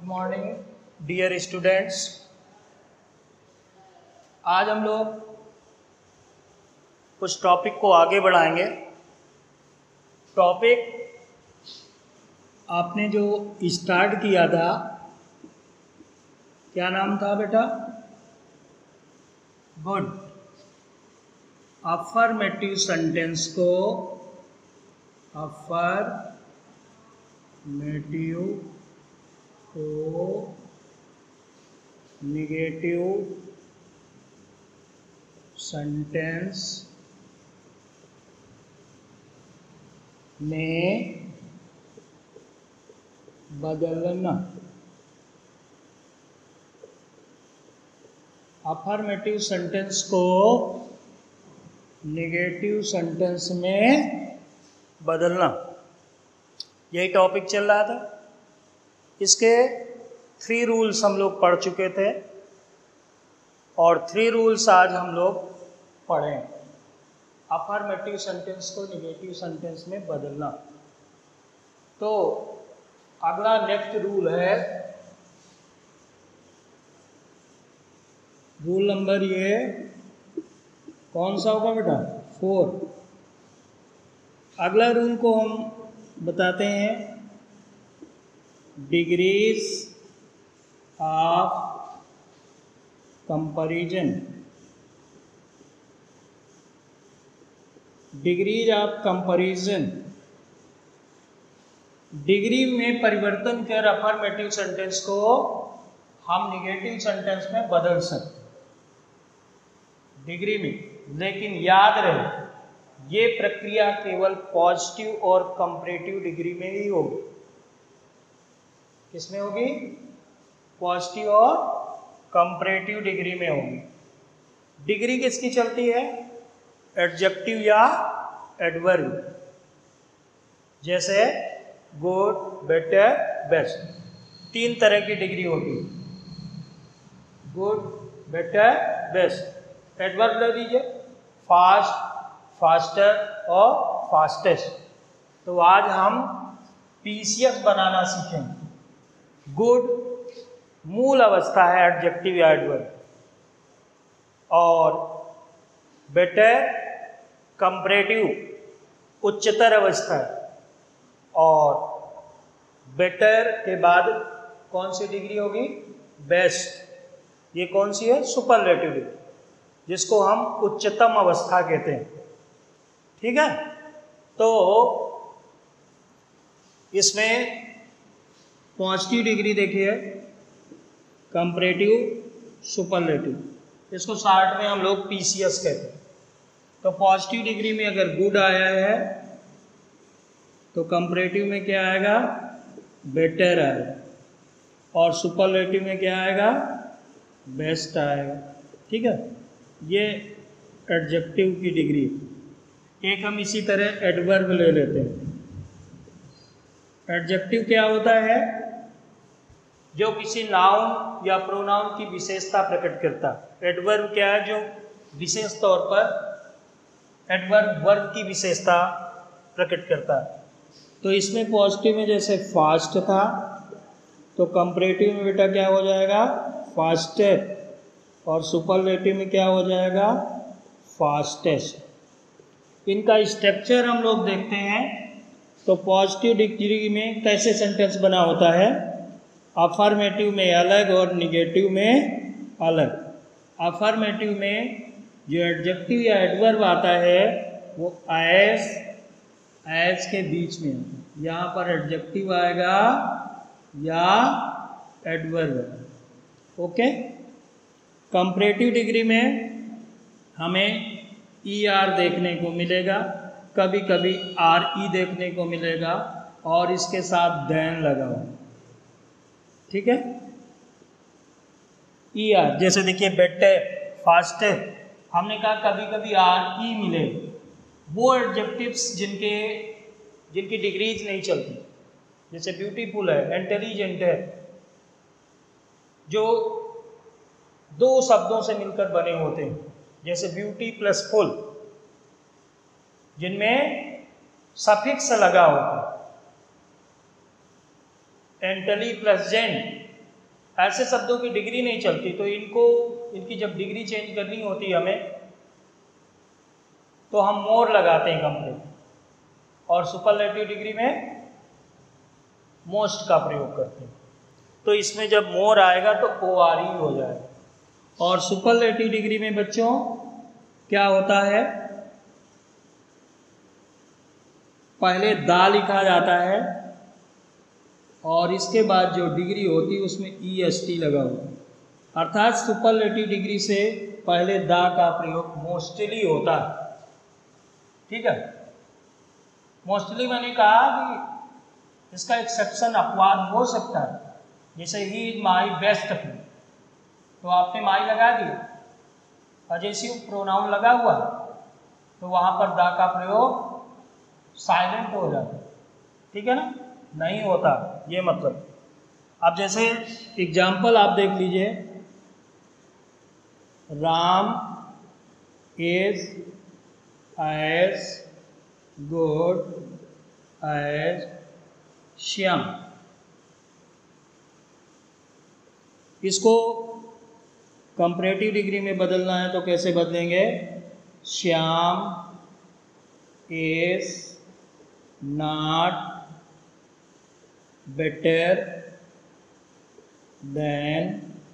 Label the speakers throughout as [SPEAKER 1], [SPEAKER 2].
[SPEAKER 1] Good morning dear students. आज हम लोग कुछ टॉपिक को आगे बढ़ाएंगे। टॉपिक आपने जो स्टार्ट किया था, क्या नाम था बेटा? गुड। अफर्मेटिव सेंटेंस को निगेटिव सेंटेंस में बदलना। अफर्मेटिव सेंटेंस को निगेटिव सेंटेंस में बदलना, यही टॉपिक चल रहा था। इसके 3 रूल्स हम लोग पढ़ चुके थे और 3 रूल्स आज हम लोग पढ़ें। अफर्मेटिव सेंटेंस को निगेटिव सेंटेंस में बदलना। तो अगला नेक्स्ट रूल है, रूल नंबर ये कौन सा होगा बेटा? 4। अगला रूल को हम बताते हैं, degrees of comparison. Degrees of comparison, degree में परिवर्तन कर अफर्मेटिव सेंटेंस को हम निगेटिव सेंटेंस में बदल सकते डिग्री में। लेकिन याद रहे, ये प्रक्रिया केवल पॉजिटिव और कंपैरेटिव डिग्री में ही होगी। किसमें होगी? पॉजिटिव और कंपैरेटिव डिग्री में होगी। डिग्री किसकी चलती है? एडजेक्टिव या एडवर्ब। जैसे गुड, बेटर, बेस्ट, 3 तरह की डिग्री होगी। Good, better, best. एडवर्ब ले लीजिए, फास्ट, फास्टर और फास्टेस्ट। तो आज हम पीसीएस बनाना सीखेंगे। गुड मूल अवस्था है, एडजेक्टिव या एडवर्ब, और बेटर कंपैरेटिव उच्चतर अवस्था है, और बेटर के बाद कौन सी डिग्री होगी? बेस्ट। ये कौन सी है? सुपरलेटिव डिग्री, जिसको हम उच्चतम अवस्था कहते हैं। ठीक है, तो इसमें पॉजिटिव डिग्री देखिए, कंपैरेटिव, सुपरलेटिव, इसको शॉर्ट में हम लोग पीसीएस कहते हैं। तो पॉजिटिव डिग्री में अगर गुड आया है तो कंपैरेटिव में क्या आएगा? बेटर आएगा, और सुपरलेटिव में क्या आएगा? बेस्ट आएगा। ठीक है, ये एडजेक्टिव की डिग्री। एक हम इसी तरह एडवर्ब ले लेते हैं। एडजेक्टिव क्या होता है? जो किसी नाउन या प्रोनाउन की विशेषता प्रकट करता है। एडवर्ब क्या है? जो विशेष तौर पर एडवर्ब वर्ब की विशेषता प्रकट करता है। तो इसमें पॉजिटिव में जैसे फास्ट था, तो कंपैरेटिव में बेटा क्या हो जाएगा? फास्टर, और सुपरलेटिव में क्या हो जाएगा? फास्टेस्ट। इनका स्ट्रक्चर हम लोग देखते हैं। तो पॉजिटिव डिग्री में कैसे सेंटेंस बना होता है? अफर्मेटिव में अलग और निगेटिव में अलग। अफर्मेटिव में जो एडजेक्टिव या एडवर्ब आता है वो एज के बीच में आता है। यहाँ पर एडजेक्टिव आएगा या एडवर्ब आएगा। ओके। कंपैरेटिव डिग्री में हमें ER देखने को मिलेगा, कभी कभी RE देखने को मिलेगा, और इसके साथ देन लगा हुआ। ठीक है, ER जैसे देखिए बेटर, फास्टर, हमने कहा कभी कभी RE मिले। वो एडजेक्टिव्स जिनकी डिग्रीज नहीं चलती, जैसे ब्यूटीफुल है, इंटेलिजेंट है, जो 2 शब्दों से मिलकर बने होते हैं, जैसे ब्यूटी प्लस फुल, जिनमें सफिक्स लगा होता है। एंटली प्लस जेंट, ऐसे शब्दों की डिग्री नहीं चलती, तो इनकी जब डिग्री चेंज करनी होती है हमें, तो हम मोर लगाते हैं कंप्रेटिव, और सुपरलेटिव डिग्री में मोस्ट का प्रयोग करते हैं। तो इसमें जब मोर आएगा तो ORE हो जाएगा। और सुपरलेटिव डिग्री में बच्चों क्या होता है, पहले दा लिखा जाता है और इसके बाद जो डिग्री होती है उसमें EST लगा हुआ है, अर्थात सुपरलेटिव डिग्री से पहले दा का प्रयोग मोस्टली होता है। ठीक है, मोस्टली मैंने कहा कि इसका एक्सेप्शन अपवाद हो सकता है, जैसे he is my best friend, तो आपने माई लगा दिया, पजेसिव प्रोनाउन लगा हुआ, तो वहाँ पर दा का प्रयोग साइलेंट हो जाता है। ठीक है ना, नहीं होता ये मतलब। अब जैसे एग्जाम्पल आप देख लीजिए, Ram is as good as Shyam. इसको कंपैरेटिव डिग्री में बदलना है तो कैसे बदलेंगे, Shyam is not better than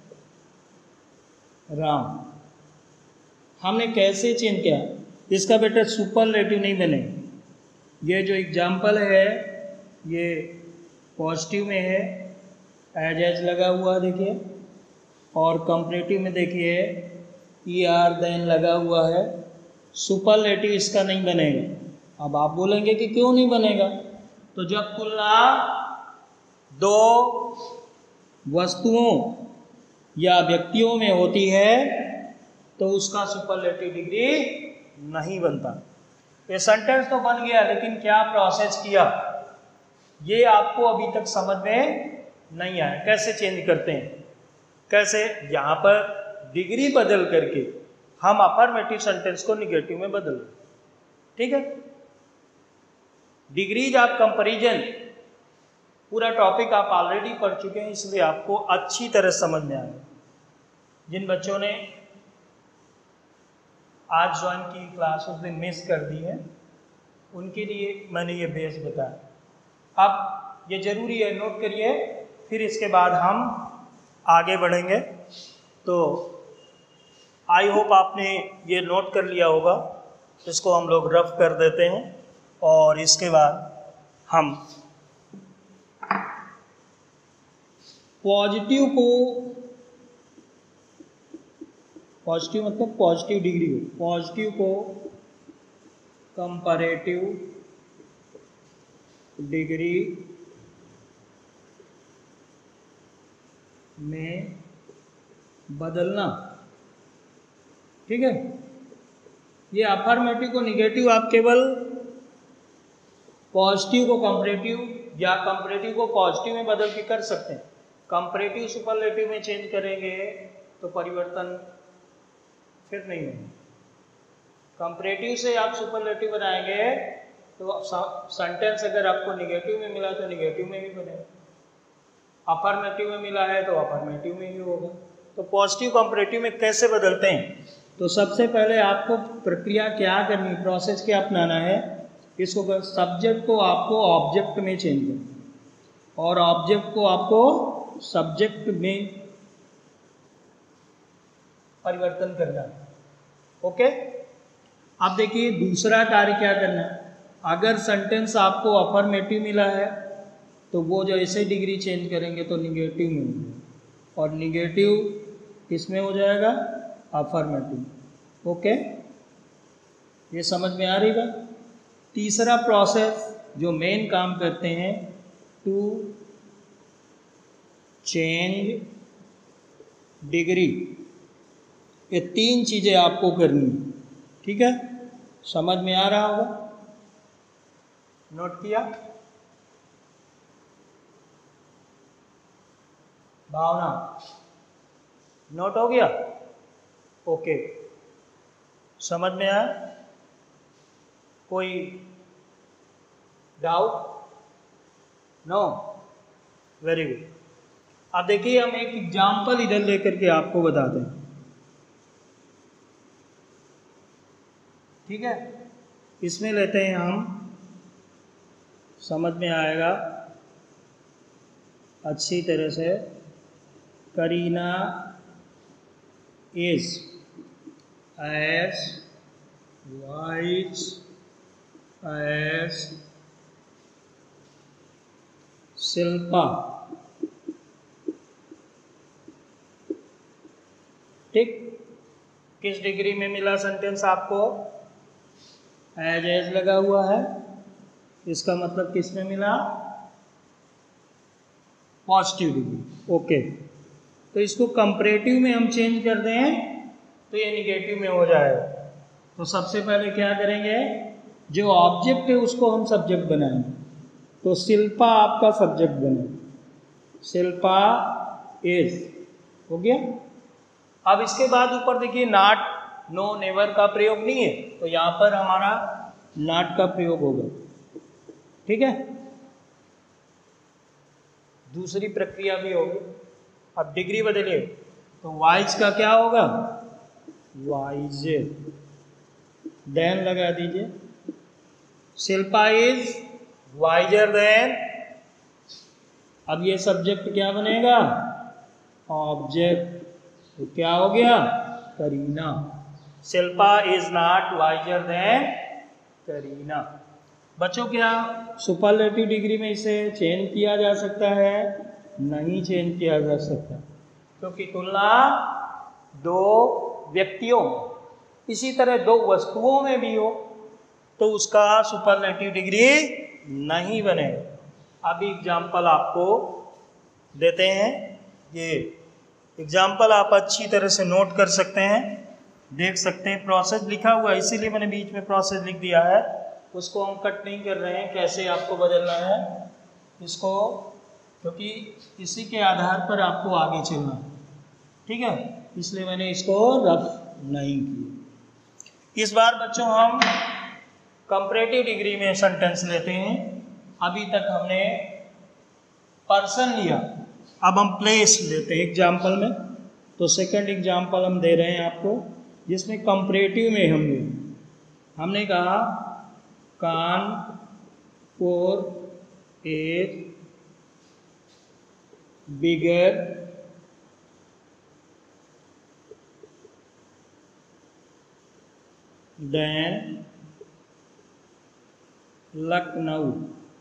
[SPEAKER 1] Ram. हमने कैसे चेंज किया, इसका बेटा सुपरलेटिव नहीं बने। ये जो एग्जाम्पल है ये पॉजिटिव में है, एज लगा हुआ देखिए, और कंपैरेटिव में देखिए ER देन लगा हुआ है। सुपरलेटिव इसका नहीं बनेगा। अब आप बोलेंगे कि क्यों नहीं बनेगा, तो जब तुलना दो वस्तुओं या व्यक्तियों में होती है तो उसका सुपरलेटिव डिग्री नहीं बनता। ये सेंटेंस तो बन गया, लेकिन क्या प्रोसेस किया ये आपको अभी तक समझ में नहीं आया। कैसे चेंज करते हैं, कैसे यहाँ पर डिग्री बदल करके हम अफर्मेटिव सेंटेंस को निगेटिव में बदल। ठीक है, डिग्रीज ऑफ कंपैरिजन पूरा टॉपिक आप ऑलरेडी पढ़ चुके हैं, इसलिए आपको अच्छी तरह समझ में आएगा। जिन बच्चों ने आज ज्वाइन की क्लास उस दिन मिस कर दी है, उनके लिए मैंने ये बेस बताया। अब ये ज़रूरी है, नोट करिए, फिर इसके बाद हम आगे बढ़ेंगे। तो आई होप आपने ये नोट कर लिया होगा। इसको हम लोग रफ कर देते हैं और इसके बाद हम पॉजिटिव को, पॉजिटिव मतलब पॉजिटिव डिग्री, पॉजिटिव को कंपैरेटिव डिग्री में बदलना। ठीक है, ये अफर्मेटिव को निगेटिव आप केवल पॉजिटिव को कंपैरेटिव या कंपैरेटिव को पॉजिटिव में बदल के कर सकते हैं। कंपैरेटिव सुपरलेटिव में चेंज करेंगे तो परिवर्तन फिर नहीं होगा। कंपैरेटिव से आप सुपरलेटिव बनाएंगे तो सेंटेंस अगर आपको निगेटिव में मिला तो निगेटिव में भी बनेगा, अफर्मेटिव में मिला है तो अफर्मेटिव में ही होगा। तो पॉजिटिव कंपैरेटिव में कैसे बदलते हैं, तो सबसे पहले आपको प्रक्रिया क्या करनी, प्रोसेस क्या अपनाना है, इसको सब्जेक्ट को आपको ऑब्जेक्ट में चेंज करना और ऑब्जेक्ट को आपको सब्जेक्ट में परिवर्तन करना। ओके, अब देखिए दूसरा कार्य क्या करना है। अगर सेंटेंस आपको अफर्मेटिव मिला है तो वो जैसे डिग्री चेंज करेंगे तो निगेटिव में होगा, और निगेटिव किसमें हो जाएगा, अफर्मेटिव। ओके, ये समझ में आ रही बात। तीसरा प्रोसेस जो मेन काम करते हैं, टू चेंज डिग्री, ये तीन चीज़ें आपको करनी है। ठीक है, समझ में आ रहा होगा, नोट किया। भावना नोट हो गया, ओके, समझ में आया, कोई डाउट, नो, वेरी गुड। अब देखिए हम एक एग्जाम्पल इधर लेकर के आपको बताते हैं, ठीक है। इसमें लेते हैं हम, समझ में आएगा अच्छी तरह से। Kareena is as wise as Shilpa, ठीक। किस डिग्री में मिला सेंटेंस आपको? एज लगा हुआ है, इसका मतलब किस में मिला? Positive degree. ओके, तो इसको कंपैरेटिव में हम चेंज कर दें तो ये निगेटिव में हो जाएगा। तो सबसे पहले क्या करेंगे, जो ऑब्जेक्ट है उसको हम सब्जेक्ट बनाएंगे। तो शिल्पा आपका सब्जेक्ट बने, शिल्पा इज, हो गया। अब इसके बाद ऊपर देखिए नॉट, नो, नेवर का प्रयोग नहीं है, तो यहाँ पर हमारा नॉट का प्रयोग होगा, ठीक है। दूसरी प्रक्रिया भी होगी। अब डिग्री बदलिए, तो वाइज का क्या होगा? वाइज, देन लगा दीजिए। शिल्पा इज वाइजर देन, अब ये सब्जेक्ट क्या बनेगा? ऑब्जेक्ट। तो क्या हो गया? Kareena. Shilpa is not wiser than Kareena. बच्चों क्या सुपरलेटिव डिग्री में इसे चेंज किया जा सकता है? नहीं चेंज किया जा सकता, क्योंकि तुलना दो व्यक्तियों, इसी तरह दो वस्तुओं में भी हो तो उसका सुपरलेटिव डिग्री नहीं बनेगा। अभी एग्जाम्पल आपको देते हैं, ये एग्जाम्पल आप अच्छी तरह से नोट कर सकते हैं, देख सकते हैं। प्रोसेस लिखा हुआ है, इसीलिए मैंने बीच में प्रोसेस लिख दिया है, उसको हम कट नहीं कर रहे हैं, कैसे आपको बदलना है इसको, क्योंकि इसी के आधार पर आपको आगे चलना है, ठीक है। इसलिए मैंने इसको रफ नहीं किया। इस बार बच्चों हम कंपैरेटिव डिग्री में सेंटेंस लेते हैं। अभी तक हमने पर्सन लिया, अब हम प्लेस लेते हैं एग्जाम्पल में। तो सेकंड एग्जाम्पल हम दे रहे हैं आपको, जिसमें कंपैरेटिव में हमने कहा Kanpur is bigger than Lucknow.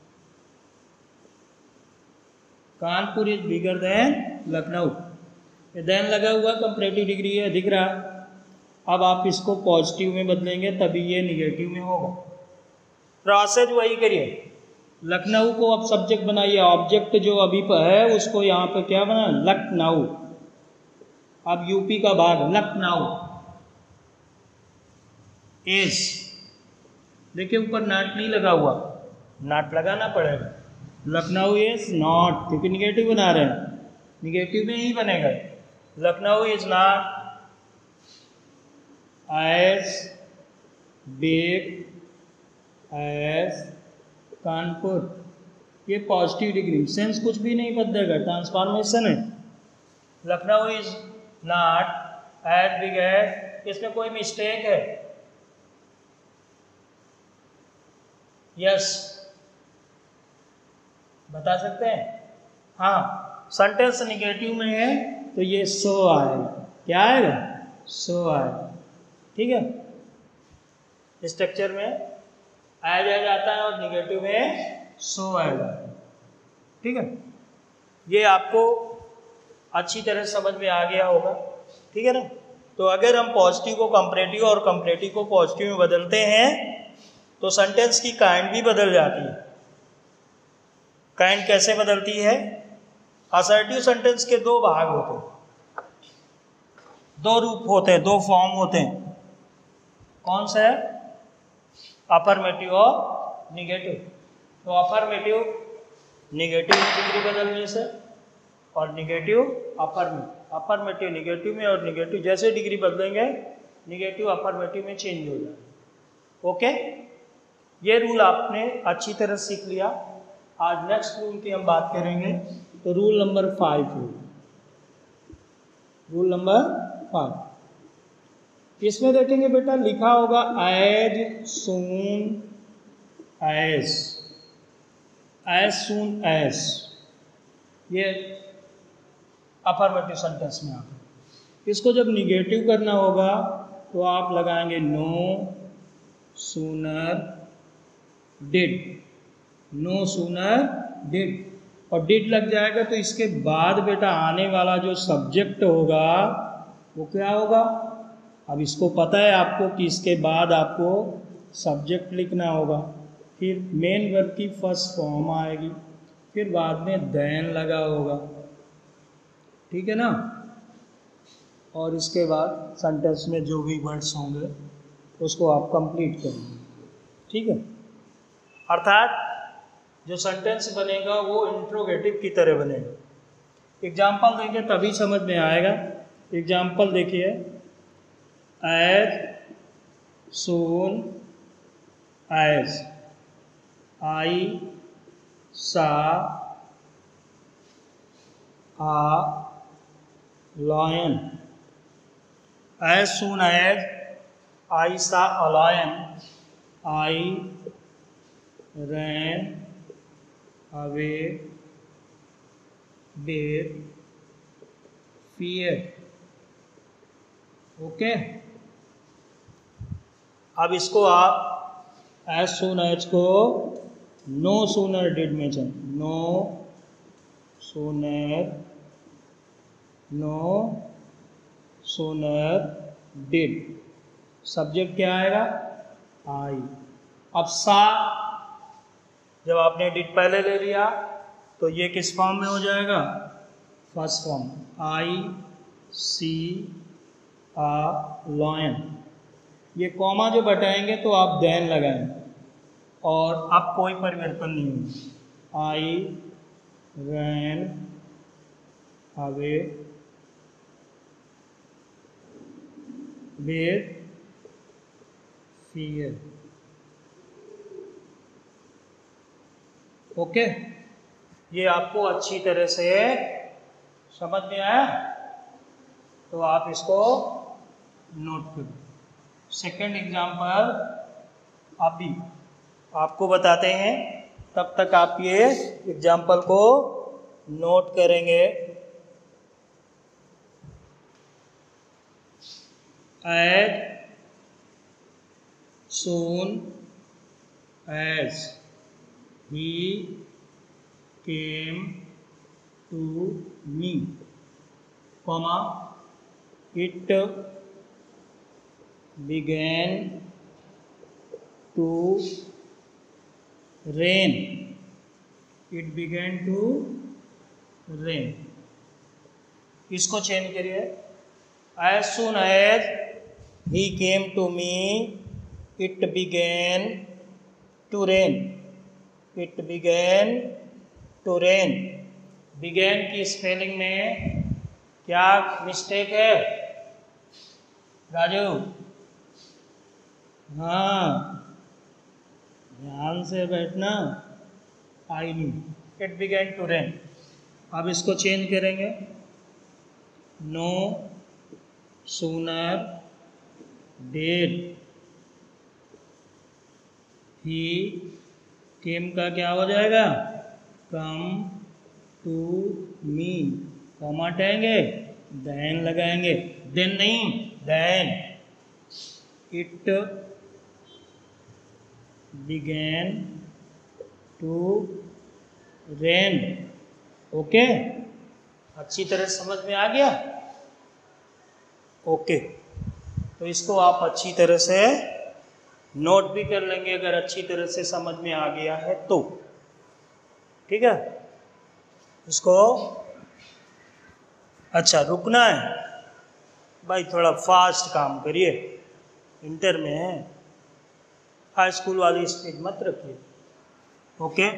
[SPEAKER 1] Kanpur is bigger than Lucknow, than लगा हुआ कंपैरेटिव डिग्री है, दिख रहा। अब आप इसको पॉजिटिव में बदलेंगे तभी ये निगेटिव में होगा। प्रोसेस वही करिए, लखनऊ को अब सब्जेक्ट बनाइए, ऑब्जेक्ट जो अभी है उसको यहाँ पे क्या बना? लखनऊ। अब यूपी का भाग लखनऊ इज, देखिए ऊपर नॉट नहीं लगा हुआ, नॉट लगाना पड़ेगा। लखनऊ इज नॉट, क्योंकि निगेटिव बना रहे हैं, निगेटिव में ही बनेगा। Lucknow is not as big as Kanpur, ये पॉजिटिव डिग्री, सेंस कुछ भी नहीं बदलेगा, ट्रांसफॉर्मेशन है। Lucknow is not as big as, इसमें कोई मिस्टेक है? यस, बता सकते हैं? हाँ, सेंटेंस निगेटिव में है तो ये सो आएगा। क्या आएगा? सो आएगा, ठीक है। स्ट्रक्चर में एज एज आता है और निगेटिव में सो आएगा, ठीक है। ये आपको अच्छी तरह समझ में आ गया होगा, ठीक है ना। तो अगर हम पॉजिटिव को कंपैरेटिव और कंपैरेटिव को पॉजिटिव में बदलते हैं तो सेंटेंस की काइंड भी बदल जाती है। काइंड कैसे बदलती है? असर्टिव सेंटेंस के दो भाग होते हैं, दो रूप होते हैं, दो फॉर्म होते हैं। कौन सा है? अफर्मेटिव और निगेटिव। तो अफर्मेटिव निगेटिव डिग्री बदलने से, और निगेटिव अफर्मेटिव, अफर्मेटिव निगेटिव में, और निगेटिव जैसे डिग्री बदलेंगे निगेटिव अफर्मेटिव में चेंज हो जाएगा। ओके, ये रूल आपने अच्छी तरह सीख लिया। आज नेक्स्ट रूल की हम बात करेंगे तो रूल नंबर 5 होगा, रूल नंबर 5। इसमें देखेंगे बेटा लिखा होगा एज सून एज, ये अफर्मेटिव सेंटेंस में आता है। इसको जब निगेटिव करना होगा तो आप लगाएंगे no sooner did, no sooner did, और डिड लग जाएगा तो इसके बाद बेटा आने वाला जो सब्जेक्ट होगा वो क्या होगा। अब इसको पता है आपको कि इसके बाद आपको सब्जेक्ट लिखना होगा, फिर मेन वर्ब की फर्स्ट फॉर्म आएगी, फिर बाद में देन लगा होगा, ठीक है ना। और इसके बाद सेंटेंस में जो भी वर्ड्स होंगे उसको आप कंप्लीट करेंगे, ठीक है। अर्थात जो सेंटेंस बनेगा वो इंट्रोगेटिव की तरह बनेगा। एग्जाम्पल देंगे तभी समझ में आएगा। एग्जाम्पल देखिए, as soon as I saw a lion, as soon as I saw a lion, I ran away with fear, okay. अब इसको आप as soon as को no sooner did में चल, no sooner did, सब्जेक्ट क्या आएगा आई। अब सा, जब आपने डिड पहले ले लिया तो ये किस फॉर्म में हो जाएगा, first form, I see a lion. ये कॉमा जो बटाएंगे तो आप देन लगाएंगे और अब कोई परिवर्तन नहीं होगा, I ran away with fear, okay. ये आपको अच्छी तरह से समझ में आया, तो आप इसको नोट करो। सेकंड एग्जाम्पल अभी आपको बताते हैं, तब तक आप ये एग्जाम्पल को नोट करेंगे। As soon as he came to me, comma, it began to rain, it began to rain। इसको चेंज करिए, as soon as he came to me it began to rain, it began to rain। began की spelling में क्या mistake है राजू? हाँ, ध्यान से बैठना, आई नी, इट बिगेन टू रेन। अब इसको चेंज करेंगे, no sooner did he came का क्या हो जाएगा, कम टू मी, कॉमा हटाएंगे, देन लगाएंगे, देन नहीं than, it began to rain, okay. अच्छी तरह समझ में आ गया, ओके। तो इसको आप अच्छी तरह से नोट भी कर लेंगे अगर अच्छी तरह से समझ में आ गया है तो, ठीक है। इसको अच्छा रुकना है भाई, थोड़ा फास्ट काम करिए, इंटर में है, हाई स्कूल वाली स्पीड मत रखिए, ओके।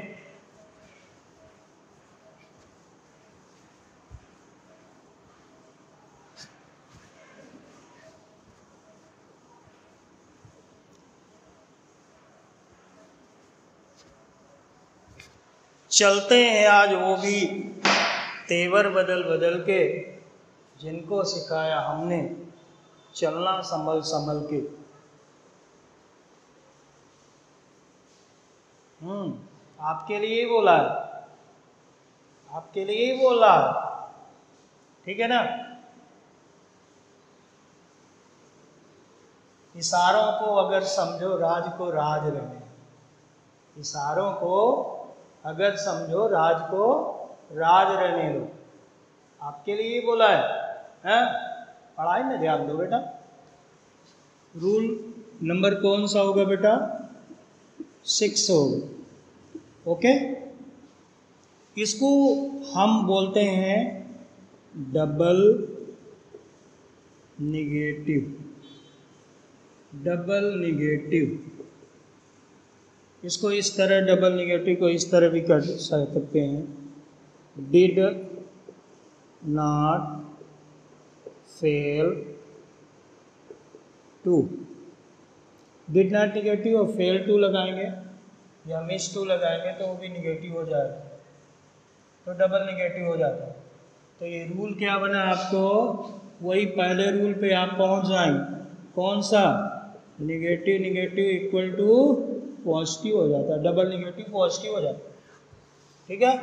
[SPEAKER 1] चलते हैं आज वो भी तेवर बदल बदल के जिनको सिखाया हमने चलना संभल संभल के। आपके लिए ही बोला है, आपके लिए ही बोला है, ठीक है ना। इशारों को अगर समझो राज को राज रहने, इशारों को अगर समझो राज को राज रहने दो, आपके लिए ही बोला है? पढ़ाई में ध्यान दो बेटा। रूल नंबर कौन सा होगा बेटा? 6 होगा। ओके, इसको हम बोलते हैं डबल निगेटिव। डबल निगेटिव, इसको इस तरह, डबल निगेटिव को इस तरह भी कर सकते हैं, did not fail to. Did not negative और फेल टू लगाएंगे या मिस टू लगाएंगे तो वो भी निगेटिव हो जाएगा, तो डबल निगेटिव हो जाता है। तो ये रूल क्या बना आपको? वही पहले रूल पे आप पहुंच जाएंगे। कौन सा? Negative negative equal to positive हो जाता है, डबल निगेटिव पॉजिटिव हो जाता है, ठीक है।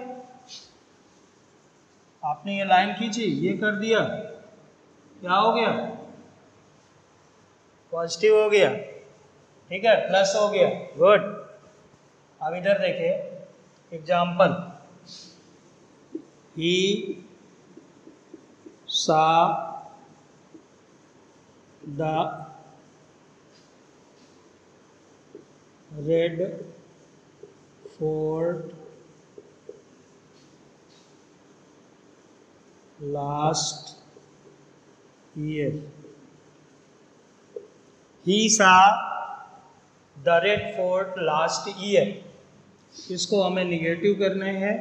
[SPEAKER 1] आपने ये लाइन खींची, ये कर दिया, क्या हो गया? पॉजिटिव हो गया, ठीक है, प्लस हो गया, गुड। अब इधर देखिए example, he saw the Red Fort last year. He saw the Red Fort last year, इसको हमें निगेटिव करने हैं,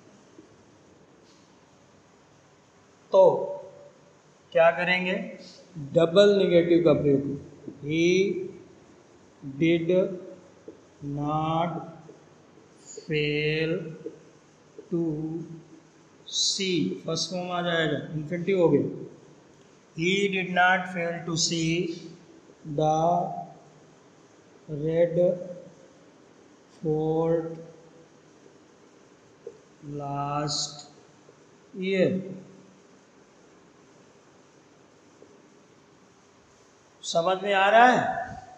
[SPEAKER 1] तो क्या करेंगे? डबल निगेटिव का प्रयोग। He did not fail to see, first form आ जाएगा, इन्फिनिटिव हो गया। He did not fail to see the Red Fort last year. समझ में आ रहा है?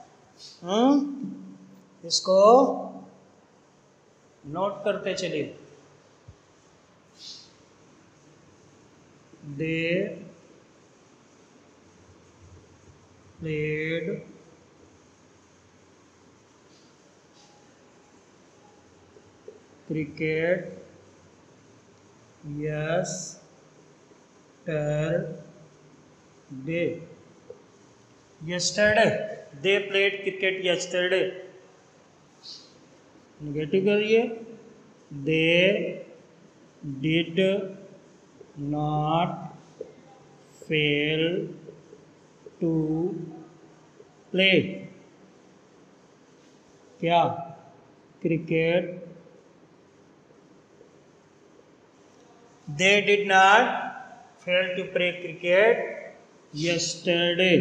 [SPEAKER 1] इसको नोट करते चलिए। They played cricket yesterday। yesterday, they played cricket yesterday, negative करिए। they did not fail to play, क्या? Cricket. They did not fail to play cricket yesterday।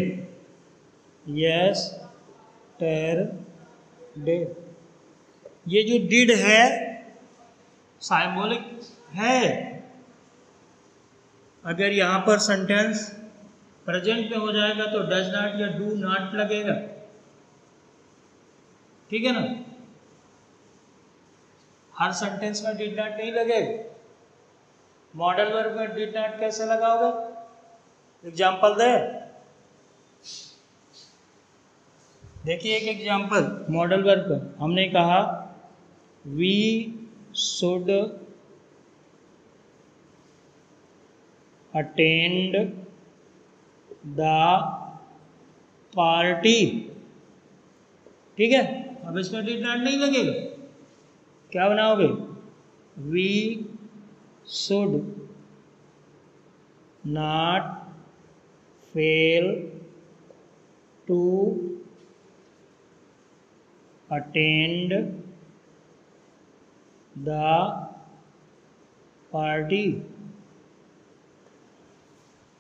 [SPEAKER 1] yesterday, ये जो did है साइंबॉलिक है। अगर यहाँ पर सेंटेंस प्रेजेंट में हो जाएगा तो डज नॉट या डू नॉट लगेगा, ठीक है ना। हर सेंटेंस में डिड नॉट नहीं लगेगा। मॉडल वर्ब में डिड नॉट कैसे लगाओगे? एग्जाम्पल दे, देखिए एक एग्जाम्पल मॉडल वर्ब का। हमने कहा we should attend the party, ठीक है। अब इसमें डिड नॉट नहीं लगेगा, क्या बनाओगे? We should not fail to attend the party,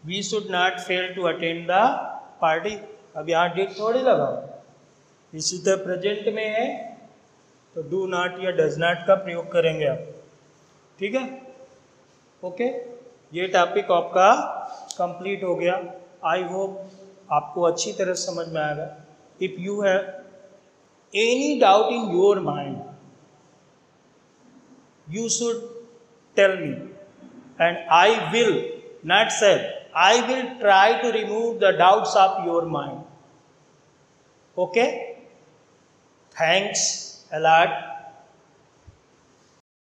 [SPEAKER 1] we should not fail to attend the party. अब यहाँ डिड थोड़ी लगाओ, इसी तरह प्रेजेंट में है तो डू नॉट या डज नॉट का प्रयोग करेंगे आप। ठीक है, ओके, ये टॉपिक आपका कंप्लीट हो गया। आई होप आपको अच्छी तरह समझ में आएगा। If you have any doubt in your mind, you should tell me and I will, not say, I will try to remove the doubts of your mind. Okay, thanks a lot.